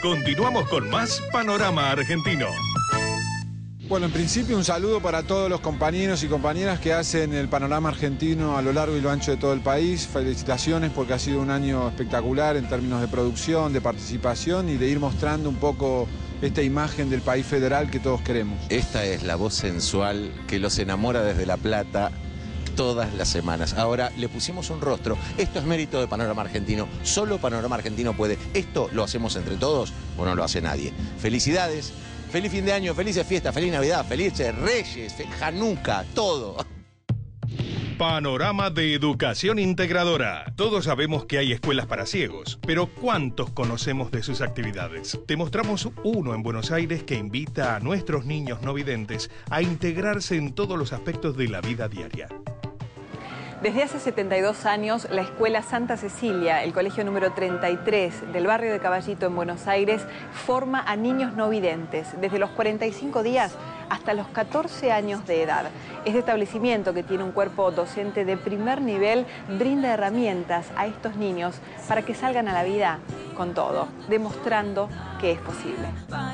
Continuamos con más Panorama Argentino. Bueno, en principio un saludo para todos los compañeros y compañeras que hacen el Panorama Argentino a lo largo y lo ancho de todo el país. Felicitaciones porque ha sido un año espectacular en términos de producción, de participación y de ir mostrando un poco esta imagen del país federal que todos queremos. Esta es la voz sensual que los enamora desde La Plata todas las semanas. Ahora le pusimos un rostro. Esto es mérito de Panorama Argentino. Solo Panorama Argentino puede. Esto lo hacemos entre todos o no lo hace nadie. Felicidades. Feliz fin de año, felices fiestas, feliz Navidad, felices Reyes, Hanukkah, todo. Panorama de Educación Integradora. Todos sabemos que hay escuelas para ciegos, pero ¿cuántos conocemos de sus actividades? Te mostramos uno en Buenos Aires que invita a nuestros niños no videntes a integrarse en todos los aspectos de la vida diaria. Desde hace 72 años, la Escuela Santa Cecilia, el colegio número 33 del barrio de Caballito en Buenos Aires, forma a niños no videntes desde los 45 días hasta los 14 años de edad. Este establecimiento, que tiene un cuerpo docente de primer nivel, brinda herramientas a estos niños para que salgan a la vida con todo, demostrando que es posible.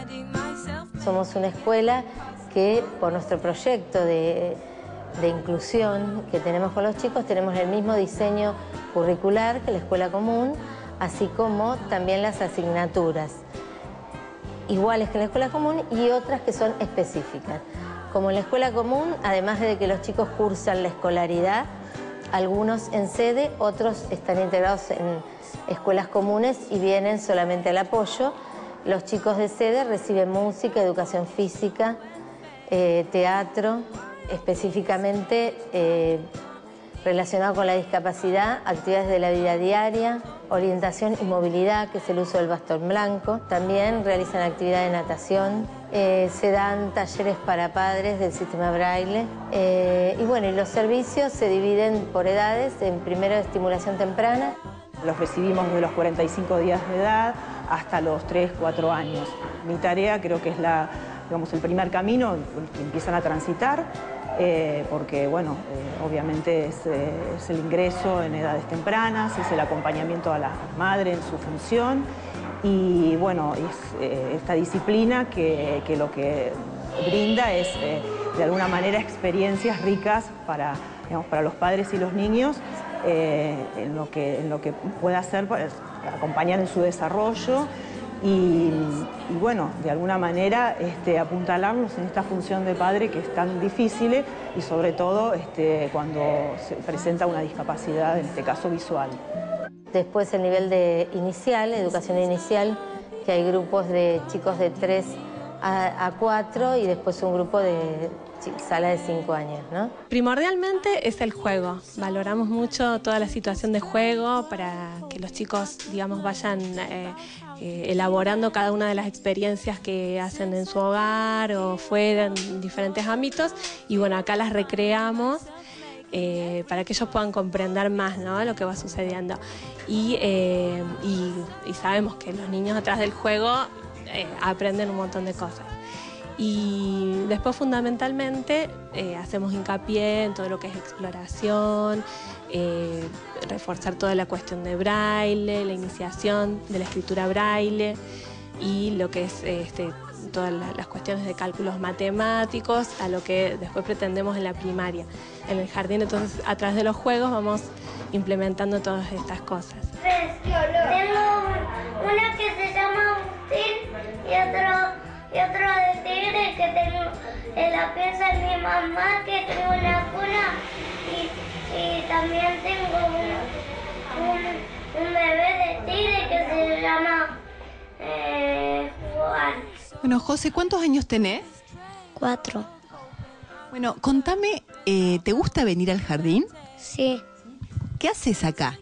Somos una escuela que, por nuestro proyecto de inclusión que tenemos con los chicos, tenemos el mismo diseño curricular que la escuela común, así como también las asignaturas iguales que en la escuela común y otras que son específicas. Como en la escuela común, además de que los chicos cursan la escolaridad, algunos en sede, otros están integrados en escuelas comunes y vienen solamente al apoyo. Los chicos de sede reciben música, educación física, teatro, específicamente relacionado con la discapacidad, actividades de la vida diaria, orientación y movilidad, que es el uso del bastón blanco. También realizan actividades de natación, se dan talleres para padres del sistema Braille. Y bueno, y los servicios se dividen por edades, en primero estimulación temprana. Los recibimos desde los 45 días de edad hasta los 3, 4 años. Mi tarea creo que es el primer camino que empiezan a transitar, porque bueno, obviamente es el ingreso en edades tempranas, es el acompañamiento a la madre en su función y bueno, es esta disciplina que lo que brinda es de alguna manera experiencias ricas para los padres y los niños en lo que pueda hacer para acompañar en su desarrollo. Y bueno, de alguna manera apuntalarlos en esta función de padre que es tan difícil y sobre todo cuando se presenta una discapacidad, en este caso visual. Después el nivel de inicial, educación inicial, que hay grupos de chicos de 3 a 4 y después un grupo de sala de 5 años, ¿no? Primordialmente es el juego. Valoramos mucho toda la situación de juego para que los chicos, digamos, vayan elaborando cada una de las experiencias que hacen en su hogar o fuera, en diferentes ámbitos. Y bueno, acá las recreamos para que ellos puedan comprender más, ¿no?, lo que va sucediendo. Y sabemos que los niños atrás del juego aprenden un montón de cosas. Y después fundamentalmente hacemos hincapié en todo lo que es exploración, reforzar toda la cuestión de braille, la iniciación de la escritura braille y lo que es todas las cuestiones de cálculos matemáticos, a lo que después pretendemos en la primaria. En el jardín, entonces, a través de los juegos vamos implementando todas estas cosas. Tengo uno que se llama Agustín y otro de tigre que tengo en la pieza de mi mamá, que tengo una cuna y también tengo un bebé de tigre que se llama Juan. Bueno, José, ¿cuántos años tenés? 4. Bueno, contame, ¿te gusta venir al jardín? Sí. ¿Qué haces acá?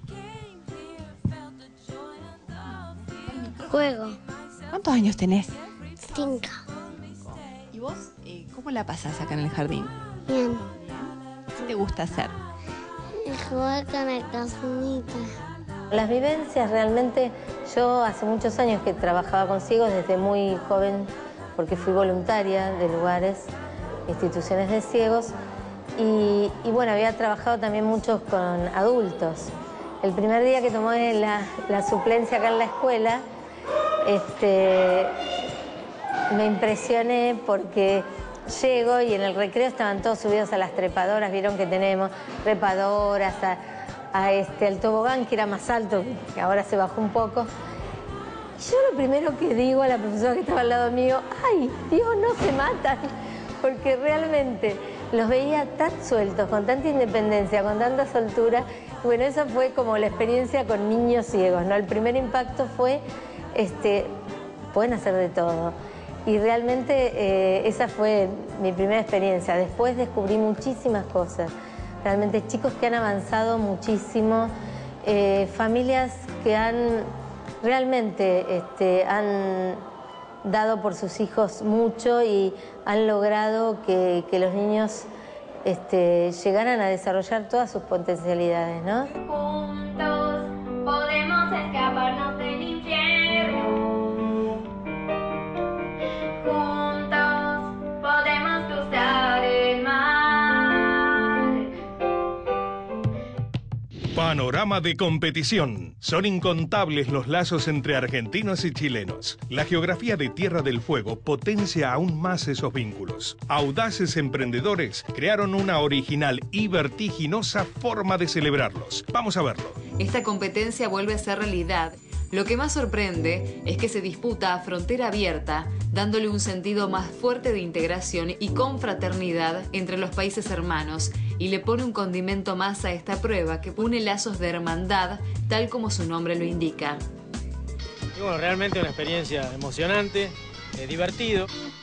Juego. ¿Cuántos años tenés? 5. ¿Y vos cómo la pasás acá en el jardín? Bien. ¿Qué te gusta hacer? Jugar con el casinita. Las vivencias realmente, yo hace muchos años que trabajaba con ciegos desde muy joven, porque fui voluntaria de lugares, instituciones de ciegos, y bueno, había trabajado también mucho con adultos. El primer día que tomé la suplencia acá en la escuela, me impresioné porque llego y en el recreo estaban todos subidos a las trepadoras, vieron que tenemos trepadoras, al tobogán que era más alto, que ahora se bajó un poco. Y yo lo primero que digo a la profesora que estaba al lado mío, ¡ay, Dios, no se matan! Porque realmente los veía tan sueltos, con tanta independencia, con tanta soltura. Bueno, esa fue como la experiencia con niños ciegos, ¿no? El primer impacto fue, pueden hacer de todo. Y realmente esa fue mi primera experiencia. Después descubrí muchísimas cosas. Realmente chicos que han avanzado muchísimo, familias que realmente han dado por sus hijos mucho y han logrado que los niños llegaran a desarrollar todas sus potencialidades, ¿no? Juntos podemos escaparnos del infierno. Juntos podemos cruzar el mar. Panorama de competición. Son incontables los lazos entre argentinos y chilenos. La geografía de Tierra del Fuego potencia aún más esos vínculos. Audaces emprendedores crearon una original y vertiginosa forma de celebrarlos. Vamos a verlo. Esta competencia vuelve a ser realidad. Lo que más sorprende es que se disputa a frontera abierta, dándole un sentido más fuerte de integración y confraternidad entre los países hermanos, y le pone un condimento más a esta prueba que une lazos de hermandad, tal como su nombre lo indica. Y bueno, realmente una experiencia emocionante, divertido,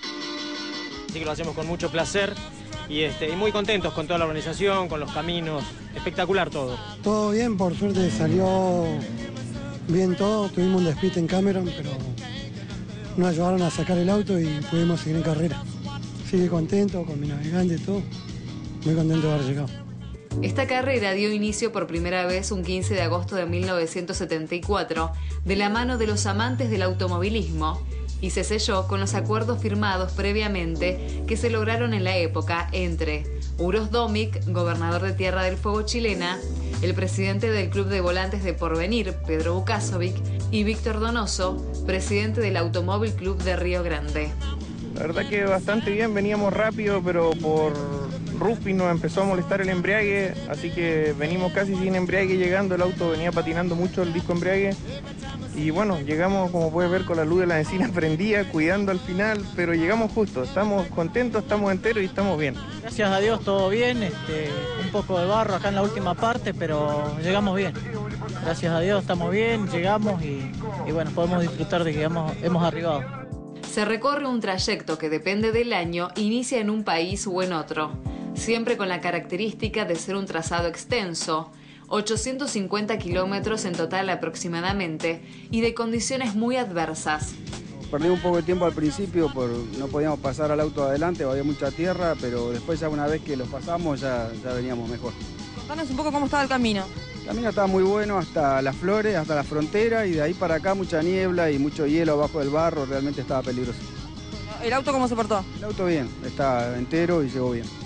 así que lo hacemos con mucho placer y muy contentos con toda la organización, con los caminos, espectacular todo. Todo bien, por suerte salió bien todo, tuvimos un despiste en Cameron, pero nos ayudaron a sacar el auto y pudimos seguir en carrera. Así que contento con mi navegante y todo, muy contento de haber llegado. Esta carrera dio inicio por primera vez un 15 de agosto de 1974, de la mano de los amantes del automovilismo, y se selló con los acuerdos firmados previamente que se lograron en la época entre Uros Domic, gobernador de Tierra del Fuego chilena, el presidente del Club de Volantes de Porvenir, Pedro Vukasovic, y Víctor Donoso, presidente del Automóvil Club de Río Grande. La verdad que bastante bien, veníamos rápido, pero por Rufi nos empezó a molestar el embriague, así que venimos casi sin embriague llegando, el auto venía patinando mucho el disco embriague. Y bueno, llegamos, como puedes ver, con la luz de la encina prendida, cuidando al final, pero llegamos justo, estamos contentos, estamos enteros y estamos bien. Gracias a Dios todo bien, un poco de barro acá en la última parte, pero llegamos bien. Gracias a Dios estamos bien, llegamos y bueno, podemos disfrutar de que hemos arribado. Se recorre un trayecto que depende del año, inicia en un país o en otro, siempre con la característica de ser un trazado extenso, 850 kilómetros en total aproximadamente, y de condiciones muy adversas. Perdimos un poco de tiempo al principio, no podíamos pasar al auto adelante, había mucha tierra, pero después ya una vez que lo pasamos ya veníamos mejor. Contanos un poco cómo estaba el camino. El camino estaba muy bueno hasta Las Flores, hasta la frontera, y de ahí para acá mucha niebla y mucho hielo abajo del barro, realmente estaba peligroso. ¿El auto cómo se portó? El auto bien, está entero y llegó bien.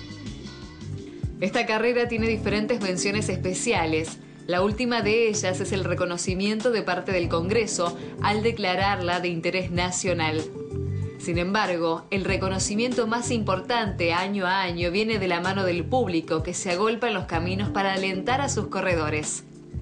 Esta carrera tiene diferentes menciones especiales. La última de ellas es el reconocimiento de parte del Congreso al declararla de interés nacional. Sin embargo, el reconocimiento más importante año a año viene de la mano del público que se agolpa en los caminos para alentar a sus corredores.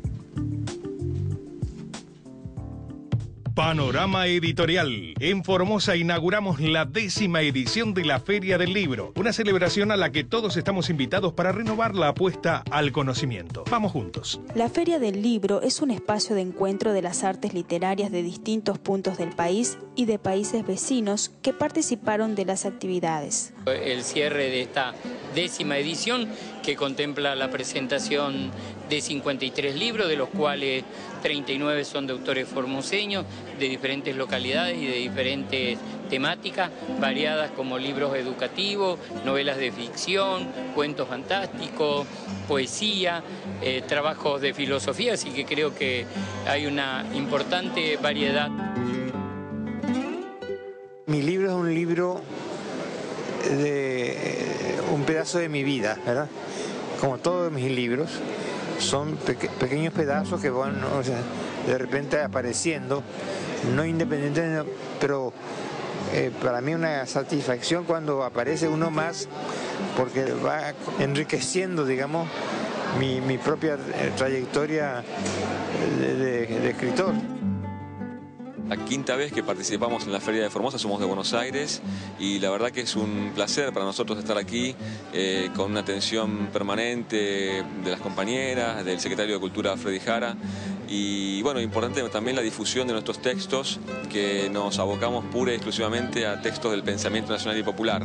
Panorama Editorial. En Formosa inauguramos la 10ª edición de la Feria del Libro, una celebración a la que todos estamos invitados para renovar la apuesta al conocimiento. Vamos juntos. La Feria del Libro es un espacio de encuentro de las artes literarias de distintos puntos del país y de países vecinos que participaron de las actividades. El cierre de esta 10ª edición que contempla la presentación de 53 libros, de los cuales 39 son de autores formoseños, de diferentes localidades y de diferentes temáticas variadas, como libros educativos, novelas de ficción, cuentos fantásticos, poesía, trabajos de filosofía, así que creo que hay una importante variedad. Mi libro es un libro de un pedazo de mi vida, ¿verdad? Como todos mis libros, son pequeños pedazos que van, de repente apareciendo no independiente, pero para mí una satisfacción cuando aparece uno más, porque va enriqueciendo, digamos, mi propia trayectoria de escritor. La quinta vez que participamos en la Feria de Formosa, somos de Buenos Aires y la verdad que es un placer para nosotros estar aquí con una atención permanente de las compañeras, del secretario de Cultura Freddy Jara y bueno, importante también la difusión de nuestros textos, que nos abocamos pura y exclusivamente a textos del pensamiento nacional y popular.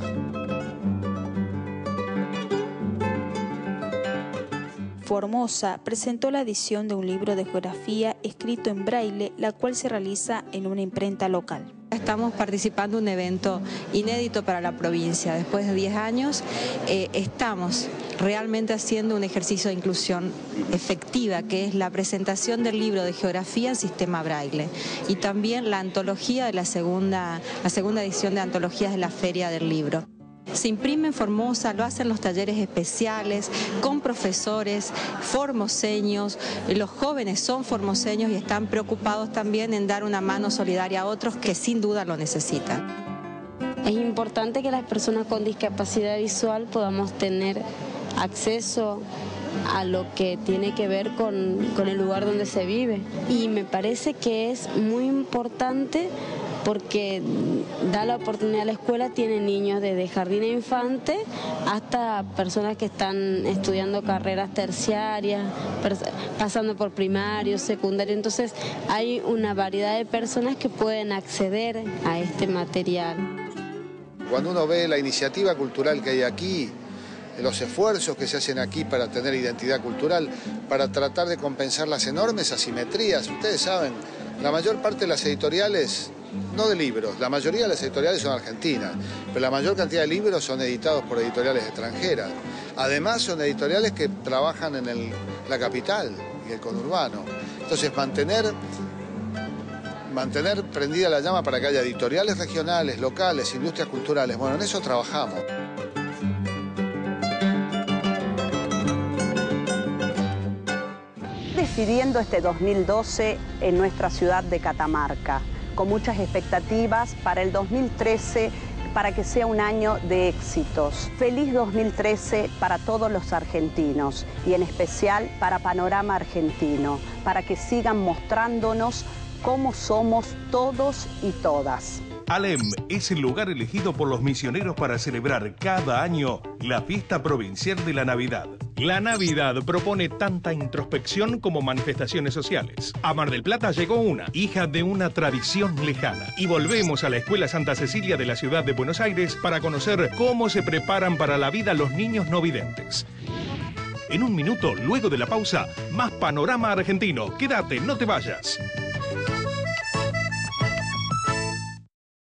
Formosa presentó la edición de un libro de geografía escrito en braille, la cual se realiza en una imprenta local. Estamos participando en un evento inédito para la provincia. Después de 10 años estamos realmente haciendo un ejercicio de inclusión efectiva, que es la presentación del libro de geografía en sistema braille y también la antología de la segunda edición de antologías de la Feria del Libro. Se imprime en Formosa, lo hacen los talleres especiales, con profesores formoseños, los jóvenes son formoseños y están preocupados también en dar una mano solidaria a otros que sin duda lo necesitan. Es importante que las personas con discapacidad visual podamos tener acceso a lo que tiene que ver con el lugar donde se vive. Y me parece que es muy importante porque da la oportunidad, la escuela tiene niños desde jardín e infante hasta personas que están estudiando carreras terciarias, pasando por primario, secundario, entonces hay una variedad de personas que pueden acceder a este material. Cuando uno ve la iniciativa cultural que hay aquí, los esfuerzos que se hacen aquí para tener identidad cultural, para tratar de compensar las enormes asimetrías, ustedes saben, la mayor parte de las editoriales, no de libros, la mayoría de las editoriales son argentinas, pero la mayor cantidad de libros son editados por editoriales extranjeras. Además son editoriales que trabajan en la capital y el conurbano. Entonces mantener prendida la llama para que haya editoriales regionales, locales, industrias culturales, bueno, en eso trabajamos. Despidiendo este 2012 en nuestra ciudad de Catamarca, con muchas expectativas para el 2013, para que sea un año de éxitos. Feliz 2013 para todos los argentinos y en especial para Panorama Argentino, para que sigan mostrándonos cómo somos todos y todas. Alem es el lugar elegido por los misioneros para celebrar cada año la fiesta provincial de la Navidad. La Navidad propone tanta introspección como manifestaciones sociales. A Mar del Plata llegó una, hija de una tradición lejana. Y volvemos a la Escuela Santa Cecilia de la ciudad de Buenos Aires para conocer cómo se preparan para la vida los niños no videntes. En un minuto, luego de la pausa, más Panorama Argentino. Quédate, no te vayas.